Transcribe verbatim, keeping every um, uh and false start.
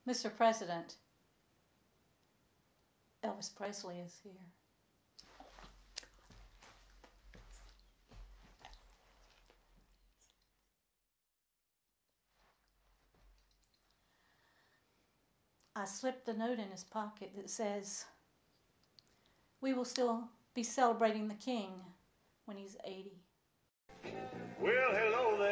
Mister President, Elvis Presley is here. I slipped the note in his pocket that says, "We will still be celebrating the King when he's eighty. Well, hello